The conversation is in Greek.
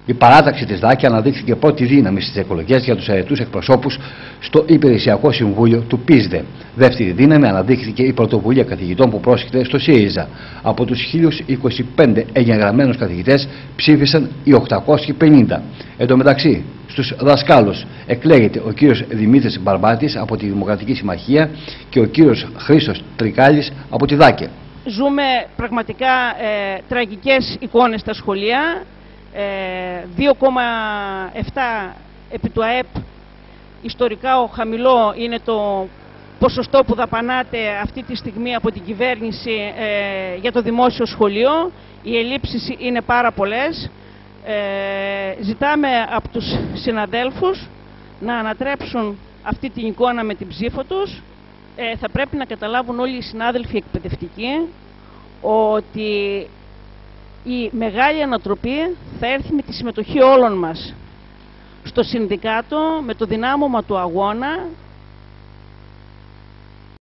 Η παράταξη της ΔΑΚΕ αναδείχθηκε πρώτη δύναμη στις εκλογές για τους αιρετούς εκπροσώπους στο Υπηρεσιακό Συμβούλιο του ΠΙΣΔΕ. Δεύτερη δύναμη αναδείχθηκε η πρωτοβουλία καθηγητών που πρόσχεται στο ΣΥΡΙΖΑ. Από τους 1025 εγγεγραμμένους καθηγητές ψήφισαν οι 850. Εν τω μεταξύ, στους δασκάλους εκλέγεται ο κύριος Δημήτρης Μπαρμπάτης από τη Δημοκρατική Συμμαχία και ο κύριος Χρήστος Τρικάλης από τη ΔΑΚΕ. Ζούμε πραγματικά τραγικές εικόνες στα σχολεία. 2,7 επί του ΑΕΠ, ιστορικά χαμηλό είναι το ποσοστό που δαπανάται αυτή τη στιγμή από την κυβέρνηση για το δημόσιο σχολείο. Οι ελλείψεις είναι πάρα πολλές. Ζητάμε από τους συναδέλφους να ανατρέψουν αυτή την εικόνα με την ψήφο τους. Θα πρέπει να καταλάβουν όλοι οι συνάδελφοι εκπαιδευτικοί ότι η μεγάλη ανατροπή θα έρθει με τη συμμετοχή όλων μας στο συνδικάτο, με το δυνάμωμα του αγώνα